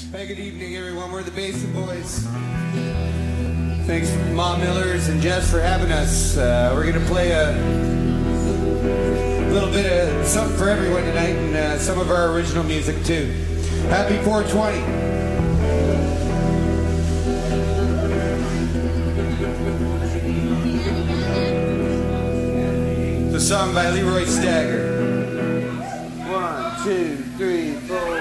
Hey, good evening, everyone. We're the Basin Boys. Thanks, Mom Millers and Jess, for having us. We're going to play a little bit of something for everyone tonight, and some of our original music, too. Happy 420. It's a song by Leroy Stagger. 1, 2, 3, 4.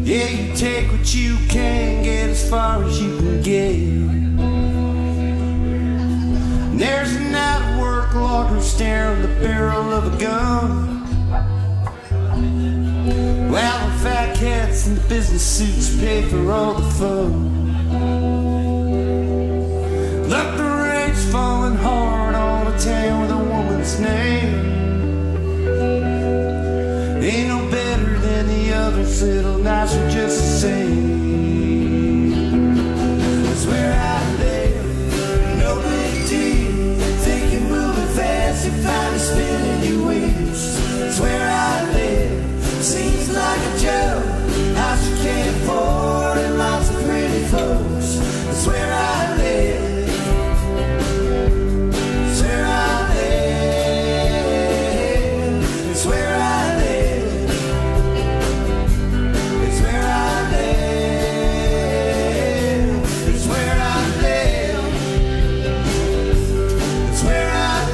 Yeah, you take what you can get as far as you can get. And there's an out-of-work logger staring the barrel of a gun. Well, the fat cats in the business suits pay for all the fun. Look, the rain's falling hard on a town with a woman's name. Ain't no better than the others, little nights are just the same. That's where I live, no big deal. Think you're moving fast, you finally spinning your wheels. That's where I live, seems like a joke. House you can't afford and lots of pretty folks. That's where I live. That's where I live. It's where I live. It's where I live. It's where I live. It's where I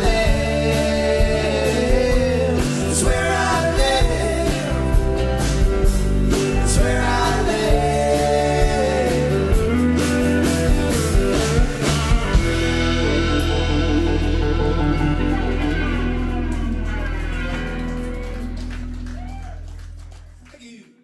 live. It's where I live. It's where I live. Thank you.